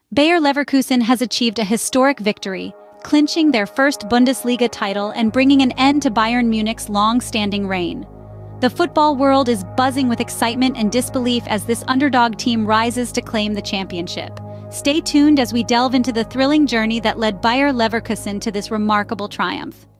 Bayer Leverkusen has achieved a historic victory, clinching their first Bundesliga title and bringing an end to Bayern Munich's long-standing reign. The football world is buzzing with excitement and disbelief as this underdog team rises to claim the championship. Stay tuned as we delve into the thrilling journey that led Bayer Leverkusen to this remarkable triumph.